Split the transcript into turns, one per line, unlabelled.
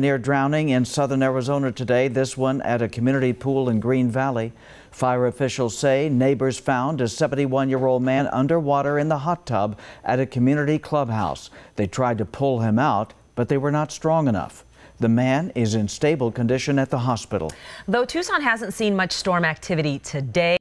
Near drowning in southern Arizona today, this one at a community pool in Green Valley. Fire officials say neighbors found a 71-year-old man underwater in the hot tub at a community clubhouse. They tried to pull him out, but they were not strong enough. The man is in stable condition at the hospital.
Though Tucson hasn't seen much storm activity today.